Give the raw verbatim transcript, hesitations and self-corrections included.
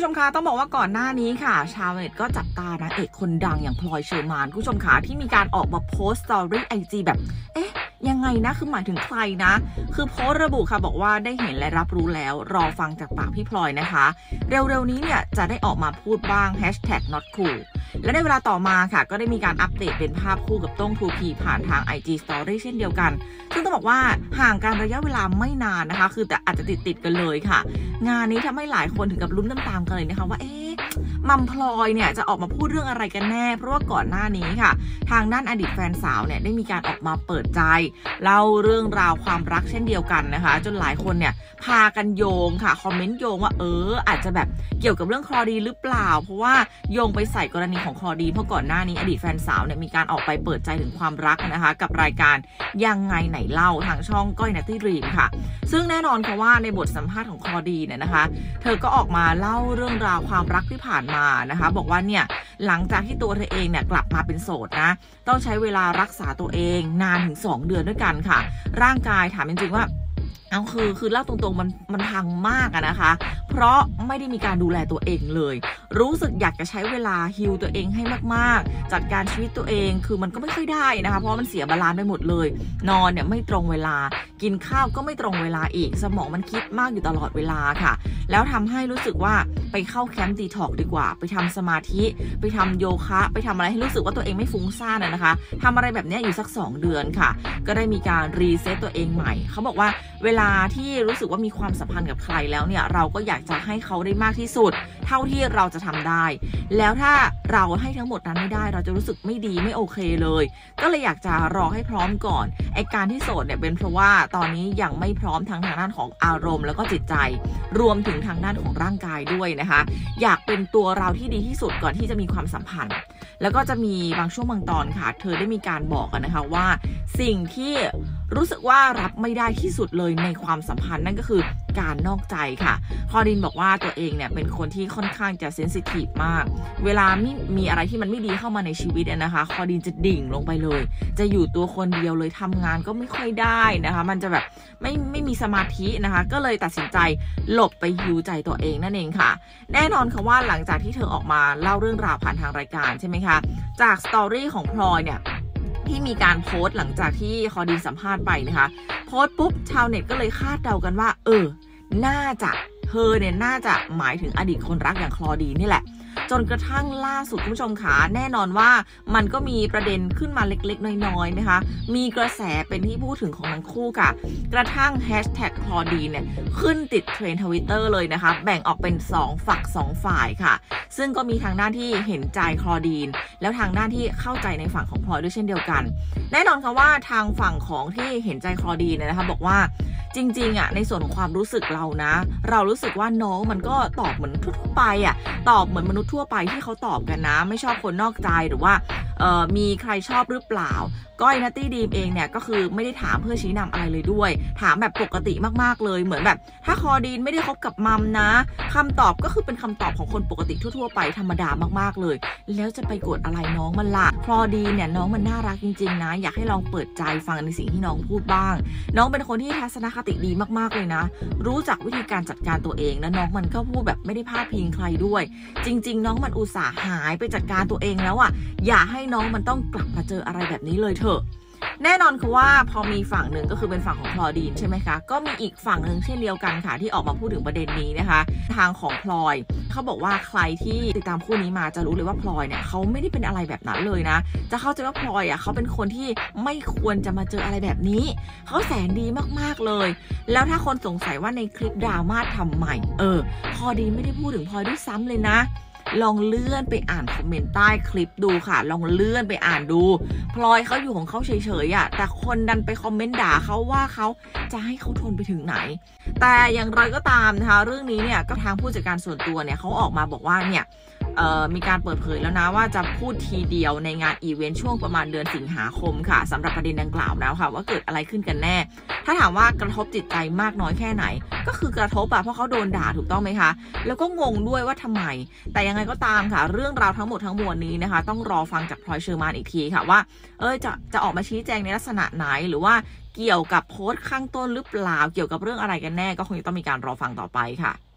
ผู้ชมคะต้องบอกว่าก่อนหน้านี้ค่ะชาวเน็ตก็จับตานางเอกคนดังอย่างพลอยเชอร์มานผู้ชมคะที่มีการออกมาโพสต์สตอรี่ไอจีแบบเอ๊ะยังไงนะคือหมายถึงใครนะคือโพสต์ระบุค่ะบอกว่าได้เห็นและรับรู้แล้วรอฟังจากปากพี่พลอยนะคะเร็วๆนี้เนี่ยจะได้ออกมาพูดบ้าง แฮชแท็ก not cool และในเวลาต่อมาค่ะก็ได้มีการอัปเดตเป็นภาพคู่กับต้งทูพีผ่านทาง ไอ จี Story เช่นเดียวกันซึ่งต้องบอกว่าห่างกันระยะเวลาไม่นานนะคะคือแต่อาจจะติดติดกันเลยค่ะงานนี้ทำให้หลายคนถึงกับลุ้นตามๆกันเลยนะคะว่าเอ๊ะมัมพลอยเนี่ยจะออกมาพูดเรื่องอะไรกันแน่เพราะว่าก่อนหน้านี้ค่ะทางด้านอดีตแฟนสาวเนี่ยได้มีการออกมาเปิดใจเล่าเรื่องราวความรักเช่นเดียวกันนะคะจนหลายคนเนี่ยพากันโยงค่ะคอมเมนต์โยงว่าเอออาจจะแบบเกี่ยวกับเรื่องคลอดีหรือเปล่าเพราะว่าโยงไปใส่กรณีของคลอดีเพราะก่อนหน้านี้อดีตแฟนสาวเนี่ยมีการออกไปเปิดใจถึงความรักนะคะกับรายการยังไงไหนเล่าทางช่องก้อยนัตตี้ดรีมค่ะซึ่งแน่นอนค่ะว่าในบทสัมภาษณ์ของคลอดีเนี่ยนะคะเธอก็ออกมาเล่าเรื่องราวความรักที่ผ่านมานะคะบอกว่าเนี่ยหลังจากที่ตัวเธอเองเนี่ยกลับมาเป็นโสดนะต้องใช้เวลารักษาตัวเองนานถึงสองเดือนด้วยกันค่ะร่างกายถามจริงๆว่าเอาคือคือเล่าตรงๆมันมันพังมากอะนะคะเพราะไม่ได้มีการดูแลตัวเองเลยรู้สึกอยากจะใช้เวลาฮีลตัวเองให้มากๆจัดการชีวิตตัวเองคือมันก็ไม่ค่อยได้นะคะเพราะมันเสียบาลานซ์ไปหมดเลยนอนเนี่ยไม่ตรงเวลากินข้าวก็ไม่ตรงเวลาอีกสมองมันคิดมากอยู่ตลอดเวลาค่ะแล้วทำให้รู้สึกว่าไปเข้าแคมป์ดีท็อกดีกว่าไปทำสมาธิไปทำโยคะไปทำอะไรให้รู้สึกว่าตัวเองไม่ฟุ้งซ่านนะคะทำอะไรแบบนี้อยู่สักสองเดือนค่ะก็ได้มีการรีเซ็ตตัวเองใหม่เขาบอกว่าเวลาที่รู้สึกว่ามีความสัมพันธ์กับใครแล้วเนี่ยเราก็อยากจะให้เขาได้มากที่สุดเท่าที่เราจะทำได้แล้วถ้าเราให้ทั้งหมดนั้นไม่ได้เราจะรู้สึกไม่ดีไม่โอเคเลยก็เลยอยากจะรอให้พร้อมก่อนไอการที่โสดเนี่ยเป็นเพราะว่าตอนนี้ยังไม่พร้อมทั้งทางด้านของอารมณ์แล้วก็จิตใจรวมถึงทางด้านของร่างกายด้วยนะคะอยากเป็นตัวเราที่ดีที่สุดก่อนที่จะมีความสัมพันธ์แล้วก็จะมีบางช่วงบางตอนค่ะเธอได้มีการบอกกันนะคะว่าสิ่งที่รู้สึกว่ารับไม่ได้ที่สุดเลยในความสัมพันธ์นั่นก็คือการนอกใจค่ะคลอดินบอกว่าตัวเองเนี่ยเป็นคนที่ค่อนข้างจะเซนซิทีฟมากเวลามีมีอะไรที่มันไม่ดีเข้ามาในชีวิตนะคะคลอดินจะดิ่งลงไปเลยจะอยู่ตัวคนเดียวเลยทำงานก็ไม่ค่อยได้นะคะมันจะแบบไม่ไม่มีสมาธินะคะก็เลยตัดสินใจหลบไปฮิวใจตัวเองนั่นเองค่ะแน่นอนค่ะว่าหลังจากที่เธอออกมาเล่าเรื่องราวผ่านทางรายการใช่ไหมคะจากสตอรี่ของพลอยเนี่ยที่มีการโพสต์หลังจากที่คลอดินสัมภาษณ์ไปนะคะโพสต์ปุ๊บชาวเน็ตก็เลยคาดเดากันว่าเออน่าจะเธอเนี่ยน่าจะหมายถึงอดีตคนรักอย่างคลอดีนี่แหละจนกระทั่งล่าสุดคุณผู้ชมขาแน่นอนว่ามันก็มีประเด็นขึ้นมาเล็กๆน้อยๆนะคะมีกระแสเป็นที่พูดถึงของทั้งคู่ค่ะกระทั่งแฮชแท็กคลอดีเนี่ยขึ้นติดเทรนด์ทวิตเตอร์เลยนะคะแบ่งออกเป็นสองฝักสองฝ่ายค่ะซึ่งก็มีทางด้านที่เห็นใจคลอดีนแล้วทางด้านที่เข้าใจในฝั่งของพลอยด้วยเช่นเดียวกันแน่นอนค่ะว่าทางฝั่งของที่เห็นใจคลอดีนนะคะบอกว่าจริงๆอ่ะในส่วนของความรู้สึกเรานะเรารู้สึกว่าน้องมันก็ตอบเหมือนทั่วไปอ่ะตอบเหมือนมนุษย์ทั่วไปที่เขาตอบกันนะไม่ชอบคนนอกใจหรือว่าเอ่อมีใครชอบหรือเปล่าก้อยนัตตี้ดีมเองเนี่ยก็คือไม่ได้ถามเพื่อชี้นำอะไรเลยด้วยถามแบบปกติมากๆเลยเหมือนแบบถ้าคลอดีนไม่ได้คบกับมัมนะคำตอบก็คือเป็นคำตอบของคนปกติทั่วๆไปธรรมดามากๆเลยแล้วจะไปกดอะไรน้องมันล่ะคลอดีนเนี่ยน้องมันน่ารักจริงๆนะอยากให้ลองเปิดใจฟังในสิ่งที่น้องพูดบ้างน้องเป็นคนที่ทัศนคติดีมากๆเลยนะรู้จักวิธีการจัดการตัวเองและน้องมันก็พูดแบบไม่ได้พาดพิงใครด้วยจริงๆน้องมันอุตส่าห์หายไปจัดการตัวเองแล้วอ่ะอย่าให้น้องมันต้องกลับมาเจออะไรแบบนี้เลยเถอะแน่นอนคือว่าพอมีฝั่งหนึ่งก็คือเป็นฝั่งของคลอดีนใช่ไหมคะก็มีอีกฝั่งหนึ่งเช่นเดียวกันค่ะที่ออกมาพูดถึงประเด็นนี้นะคะทางของพลอยเขาบอกว่าใครที่ติดตามคู่นี้มาจะรู้เลยว่าพลอยเนี่ยเขาไม่ได้เป็นอะไรแบบนั้นเลยนะจะเข้าใจว่าพลอยอ่ะเขาเป็นคนที่ไม่ควรจะมาเจออะไรแบบนี้เขาแสนดีมากๆเลยแล้วถ้าคนสงสัยว่าในคลิปดราม่าทำใหม่เออคลอดีนไม่ได้พูดถึงพลอยด้วยซ้ำเลยนะลองเลื่อนไปอ่านคอมเมนต์ใต้คลิปดูค่ะลองเลื่อนไปอ่านดูพลอยเขาอยู่ของเขาเฉยๆอ่ะแต่คนดันไปคอมเมนต์ด่าเขาว่าเขาจะให้เขาทนไปถึงไหนแต่อย่างไรก็ตามนะคะเรื่องนี้เนี่ยก็ทางผู้จัดการส่วนตัวเนี่ยเขาออกมาบอกว่าเนี่ยมีการเปิดเผยแล้วนะว่าจะพูดทีเดียวในงานอีเวนต์ช่วงประมาณเดือนสิงหาคมค่ะสำหรับประเด็นดังกล่าวแล้วค่ะว่าเกิดอะไรขึ้นกันแน่ถ้าถามว่ากระทบจิตใจมากน้อยแค่ไหนก็คือกระทบอะเพราะเขาโดนด่าถูกต้องไหมคะแล้วก็งงด้วยว่าทำไมแต่ยังไงก็ตามค่ะเรื่องราวทั้งหมดทั้งมวลนี้นะคะต้องรอฟังจากพลอยเชอร์มานอีกทีค่ะว่าเออจะจะออกมาชี้แจงในลักษณะไหนหรือว่าเกี่ยวกับโพสต์ข้างต้นหรือเปล่าเกี่ยวกับเรื่องอะไรกันแน่ก็คงจะต้องมีการรอฟังต่อไปค่ะ